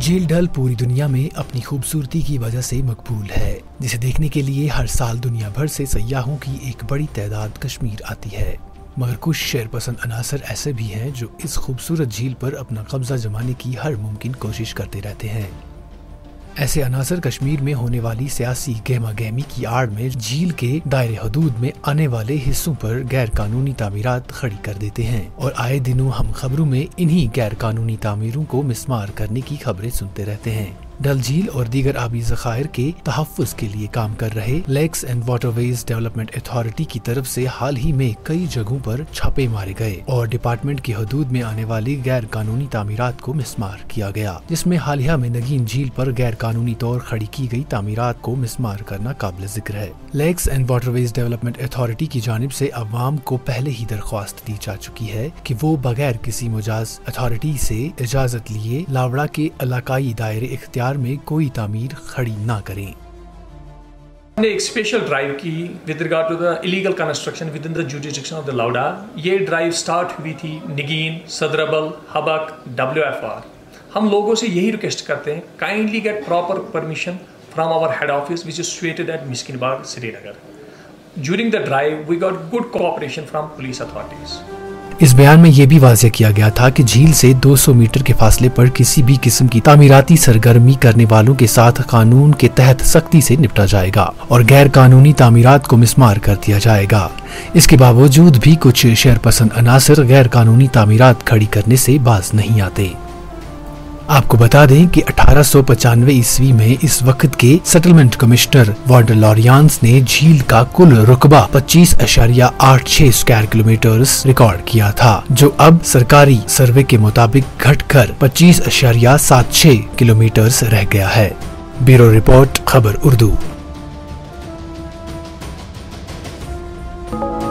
झील डल पूरी दुनिया में अपनी खूबसूरती की वजह से मकबूल है, जिसे देखने के लिए हर साल दुनिया भर से सयाहों की एक बड़ी तादाद कश्मीर आती है। मगर कुछ शहरपसंद अनासर ऐसे भी हैं जो इस खूबसूरत झील पर अपना कब्जा जमाने की हर मुमकिन कोशिश करते रहते हैं। ऐसे अनासर कश्मीर में होने वाली सियासी गहमा गहमी की आड़ में झील के दायरे हदूद में आने वाले हिस्सों पर गैर कानूनी तामीरात खड़ी कर देते हैं और आए दिनों हम खबरों में इन्हीं गैर कानूनी तामीरों को मिस्मार करने की खबरें सुनते रहते हैं। डल झील और दीगर आबी ज़खायर के तहफ़्फ़ुज़ के लिए काम कर रहे lakes and waterways development authority की तरफ से हाल ही में कई जगहों पर छापे मारे गए और डिपार्टमेंट की हदूद में आने वाली गैर कानूनी तामीरात को मिस्मार किया गया, जिसमें हालिया में नगीन झील पर गैर कानूनी तौर खड़ी की गई तामीरात को मिस्मार करना काबिल जिक्र है। Lakes and waterways development authority की जानिब से अवाम को पहले ही दरख्वास्त दी जा चुकी है कि वो बगैर किसी मुजाज अथॉरिटी से इजाजत लिए लावड़ा के इलाकाई दायरे इख्तियार में कोई तामीर खड़ी ना करें। हमने एक स्पेशल ड्राइव की with regard to the illegal construction within the jurisdiction of the लावड़ा। ये ड्राइव स्टार्ट हुई थी निगीन, सदरबल, हबक, WFR। हम लोगों से यही रिक्वेस्ट करते हैं, kindly get proper permission from our head office which is situated at Miskin Bagh, Srinagar. During the drive we got good cooperation from police authorities. इस बयान में ये भी वाज़ेह किया गया था कि झील से 200 मीटर के फासले पर किसी भी किस्म की तामीराती सरगर्मी करने वालों के साथ कानून के तहत सख्ती से निपटा जाएगा और गैर कानूनी तामीरात को मिस्मार कर दिया जाएगा। इसके बावजूद भी कुछ शहरपसंद अनासर गैर कानूनी तामीरात खड़ी करने से बाज नहीं आते। आपको बता दें कि 1895 ईस्वी में इस वक्त के सेटलमेंट कमिश्नर वाल्टर लॉरियांस ने झील का कुल रुकबा 25.86 स्क्वायर किलोमीटर रिकॉर्ड किया था, जो अब सरकारी सर्वे के मुताबिक घटकर 25.76 किलोमीटर रह गया है। ब्यूरो रिपोर्ट, खबर उर्दू।